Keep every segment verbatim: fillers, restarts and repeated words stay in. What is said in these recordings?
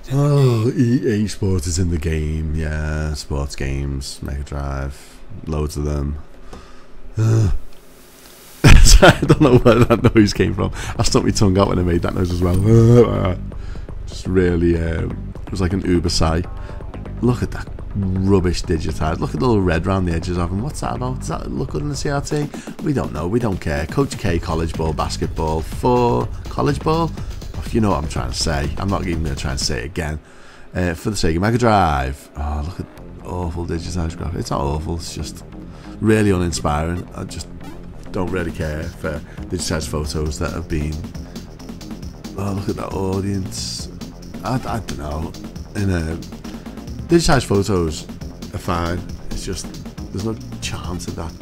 Oh, E A Sports is in the game. Yeah, sports games, Mega Drive, loads of them. Uh. I don't know where that noise came from. I stuck my tongue out when I made that noise as well. Uh, just really, uh, it was like an Uber sigh. Look at that rubbish digitized. Look at the little red around the edges of them. What's that about? Does that look good in the C R T? We don't know. We don't care. Coach K, college ball, basketball, for college ball. If you know what I'm trying to say. I'm not even going to try and say it again. Uh, for the Sega Mega Drive. Oh, look at awful digitized graphics. It's not awful. It's just really uninspiring. I just don't really care for digitized photos that have been. Oh, look at that audience. I, I don't know. In a digitized photos are fine. It's just there's no charm to that.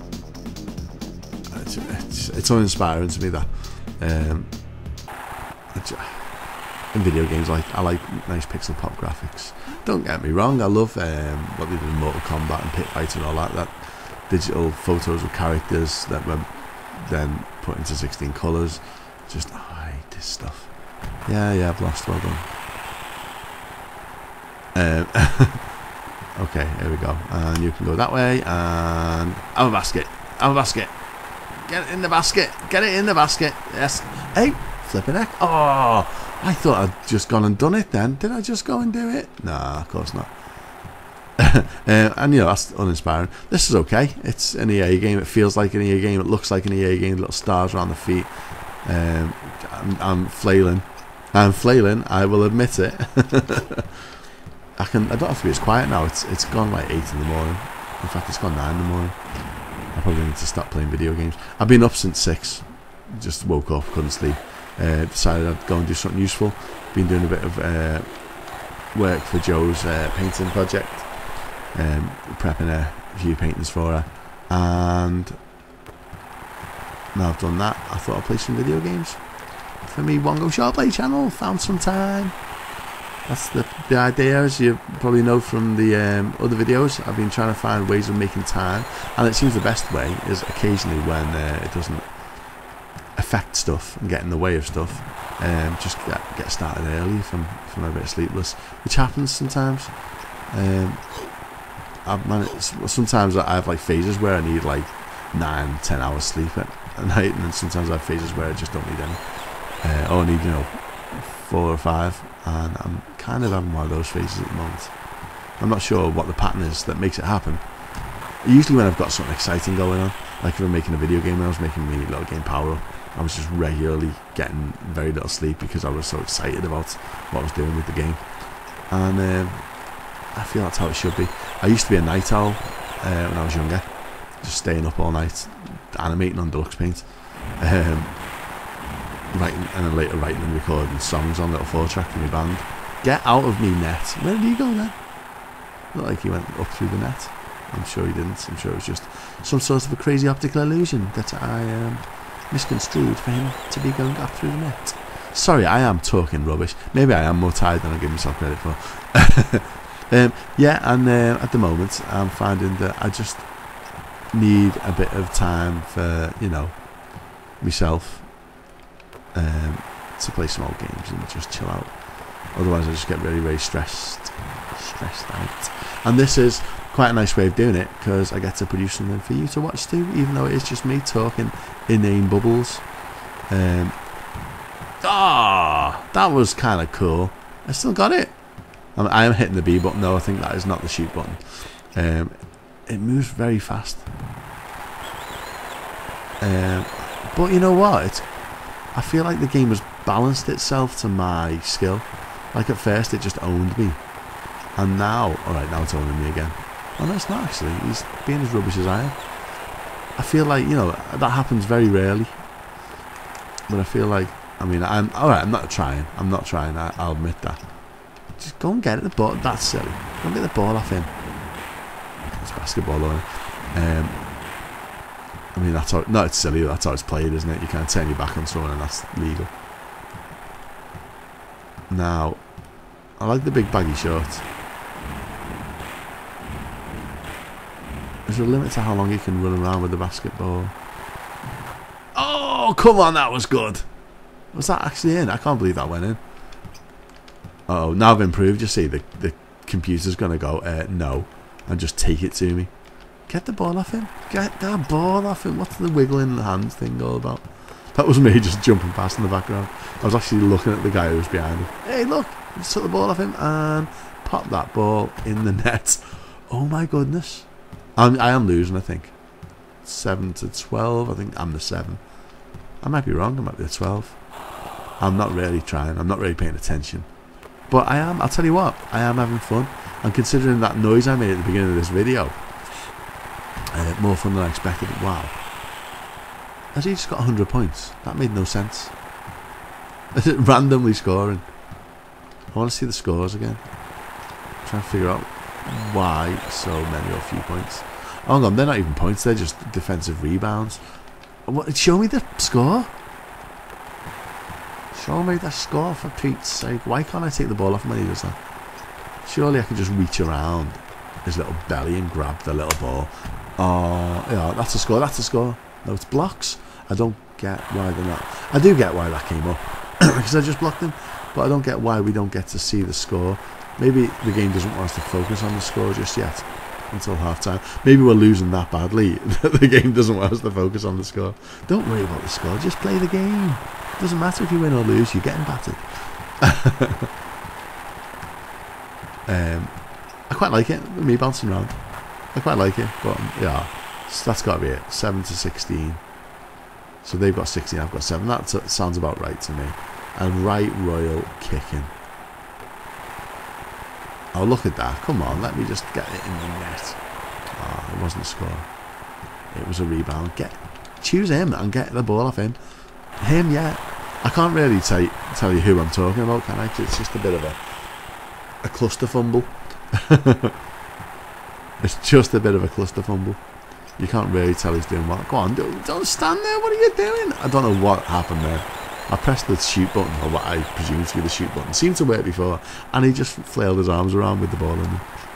It's, it's, it's uninspiring to me that. Um, it's, in video games, like I like nice pixel pop graphics. Don't get me wrong. I love um, what they did in Mortal Kombat and Pit Fight and all that. That digital photos of characters that were then put into sixteen colours. Just oh, I hate this stuff. Yeah, yeah, I've lost. Well done. Um, okay, here we go. And you can go that way and have a basket. Have a basket. Get it in the basket. Get it in the basket. Yes. Hey, flipping heck. Oh, I thought I'd just gone and done it then. Did I just go and do it? Nah, of course not. uh, and you know, that's uninspiring. This is okay. It's an E A game. It feels like an E A game. It looks like an E A game. Little stars around the feet. Um, I'm, I'm flailing. I'm flailing. I will admit it. I can. I don't have to be as quiet now. It's it's gone like eight in the morning. In fact, it's gone nine in the morning. I probably need to stop playing video games. I've been up since six. Just woke up, couldn't sleep. Uh, decided I'd go and do something useful. Been doing a bit of uh, work for Joe's uh, painting project. Um, prepping a few paintings for her, and now I've done that, I thought I'd play some video games for me One Go ShortPlay channel. Found some time. That's the, the idea, as you probably know from the um, other videos. I've been trying to find ways of making time, and it seems the best way is occasionally when uh, it doesn't affect stuff and get in the way of stuff, um, just get, get started early from, from a bit sleepless, which happens sometimes. um, I've managed, sometimes I have like phases where I need like nine, ten hours sleep at, at night, and then sometimes I have phases where I just don't need any, uh, or need, you know, four or five, and I'm kind of having one of those phases at the moment. I'm not sure what the pattern is that makes it happen. Usually when I've got something exciting going on, like if I'm making a video game, when I was making my little game Power Up, I was just regularly getting very little sleep because I was so excited about what I was doing with the game, and um, I feel that's how it should be. I used to be a night owl uh, when I was younger, just staying up all night, animating on deluxe paint, um, writing, and then later writing and recording songs on little four track for my band. Get out of me, net. Where did he go then? Looked like he went up through the net. I'm sure he didn't. I'm sure it was just some sort of a crazy optical illusion that I um, misconstrued for him to be going up through the net. Sorry, I am talking rubbish. Maybe I am more tired than I give myself credit for. um, yeah, and uh, at the moment I'm finding that I just need a bit of time for, you know, myself, um, to play small games and just chill out. Otherwise I just get really, really stressed, stressed out. And this is quite a nice way of doing it, because I get to produce something for you to watch too, even though it is just me talking inane bubbles. Um, ah, that was kind of cool. I still got it. I'm, I am hitting the B button though. I think that is not the shoot button. Um, it moves very fast. Um, but you know what? It's, I feel like the game has balanced itself to my skill. Like at first it just owned me, and now, alright, now it's owning me again. Oh no, it's not actually. He's being as rubbish as I am. I feel like, you know, that happens very rarely. But I feel like, I mean, I'm alright. I'm not trying. I'm not trying. I, I'll admit that. Just go and get the ball. That's silly. Go and get the ball off him. It's basketball, though. Um, I mean, that's how. No, it's silly. That's how it's played, isn't it? You can't turn your back on someone, and that's legal. Now, I like the big baggy shorts. There's a limit to how long you can run around with the basketball. Oh, come on, that was good. Was that actually in? I can't believe that went in. Uh oh, now I've improved. You see, the the computer's gonna go uh, no, and just take it to me. Get the ball off him. Get that ball off him. What's the wiggling the hands thing all about? That was me just jumping past in the background. I was actually looking at the guy who was behind him. Hey, look! Just took the ball off him and pop that ball in the net. Oh my goodness! I'm I am losing. I think seven to twelve. I think I'm the seven. I might be wrong. I might be the twelve. I'm not really trying. I'm not really paying attention. But I am. I'll tell you what. I am having fun. And considering that noise I made at the beginning of this video, uh, more fun than I expected. Wow. Has he just got one hundred points? That made no sense. Randomly scoring. I want to see the scores again. I'm trying to figure out why so many or few points. Oh, hang on, they're not even points. They're just defensive rebounds. What? Show me the score. Show me the score, for Pete's sake. Why can't I take the ball off him when he does that? Surely I can just reach around his little belly and grab the little ball. Oh, yeah, that's a score. That's a score. No, it's blocks. I don't get why they're not. I do get why that came up because I just blocked him, but I don't get why we don't get to see the score. Maybe the game doesn't want us to focus on the score just yet until half time. Maybe we're losing that badly that the game doesn't want us to focus on the score. Don't worry about the score. Just play the game. Doesn't matter if you win or lose. You're getting battered. um, I quite like it. Me bouncing around. I quite like it, but yeah. So that's got to be it. seven to sixteen. So they've got sixteen, I've got seven. That sounds about right to me. And right royal kicking. Oh, look at that. Come on, let me just get it in the net. Oh, it wasn't a score. It was a rebound. Get, choose him and get the ball off him. Him, yeah. I can't really tell, tell you who I'm talking about, can I? It's just a bit of a, a cluster fumble. It's just a bit of a cluster fumble. You can't really tell he's doing what. Go on, don't, don't stand there. What are you doing? I don't know what happened there. I pressed the shoot button, or what I presume to be the shoot button. Seemed to work before, and he just flailed his arms around with the ball in them.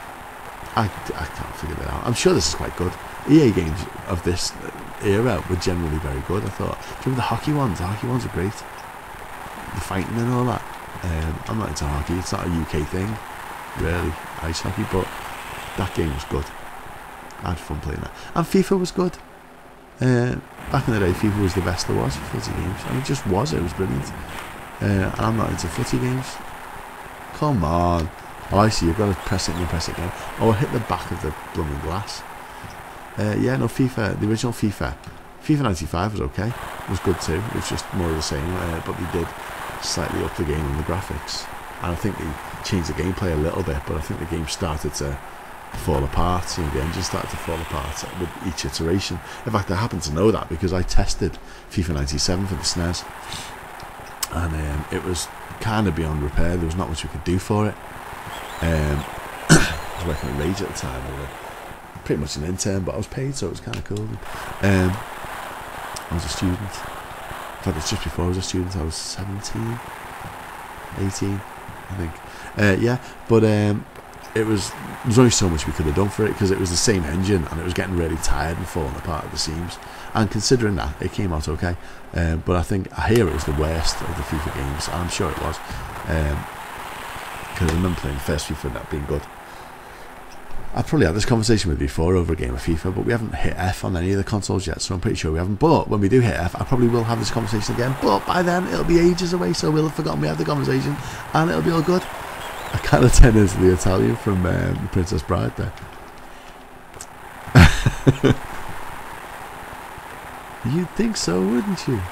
I, I can't figure that out. I'm sure this is quite good. E A games of this era were generally very good, I thought. Do you remember the hockey ones? The hockey ones are great. The fighting and all that. Um, I'm not into hockey. It's not a U K thing, really, ice hockey, but that game was good. I had fun playing that. And FIFA was good. Uh, back in the day, FIFA was the best there was for footy games. And it just was. It was brilliant. Uh, and I'm not into footy games. Come on. Oh, I see. You've got to press it and then press it again. Oh, I hit the back of the blooming glass. Uh, yeah, no, FIFA, the original FIFA. FIFA ninety-five was okay. It was good too. It was just more of the same. Uh, but they did slightly up the game on the graphics. And I think they changed the gameplay a little bit. But I think the game started to fall apart. So the engine started to fall apart with each iteration. In fact, I happen to know that because I tested FIFA ninety-seven for the S N E S, and um, it was kind of beyond repair. There was not much we could do for it. Um, I was working at Rage at the time. I was pretty much an intern, but I was paid, so it was kind of cool. Um, I was a student. In fact, it's just before I was a student. I was seventeen, eighteen, I think. Uh, yeah, but um, it was there was only so much we could have done for it because it was the same engine and it was getting really tired and falling apart at the seams. And considering that, it came out okay. Um, but I think I hear it was the worst of the FIFA games, and I'm sure it was. Because um, I remember playing the first FIFA and that being good. I've probably had this conversation with you before over a game of FIFA, but we haven't hit F on any of the consoles yet, so I'm pretty sure we haven't. But when we do hit F, I probably will have this conversation again. But by then, it'll be ages away, so we'll have forgotten we had the conversation, and it'll be all good. I kind of turned into the Italian from um, The Princess Bride there. You'd think so, wouldn't you?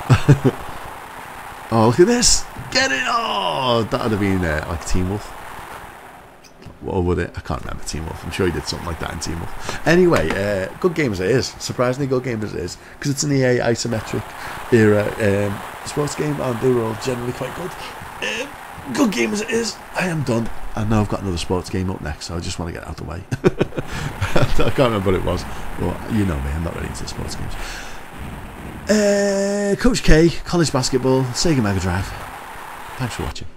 Oh, look at this! Get it! Oh, that would have been uh, like Teen Wolf. Or would it? I can't remember Teen Wolf. I'm sure he did something like that in Teen Wolf. Anyway, uh, good game as it is. Surprisingly good game as it is. Because it's an E A isometric era um, sports game, and they were all generally quite good. Um, good game as it is. I am done. And now I've got another sports game up next, so I just want to get it out of the way. I can't remember what it was. But you know me, I'm not really into sports games. Uh, Coach K, college basketball, Sega Mega Drive. Thanks for watching.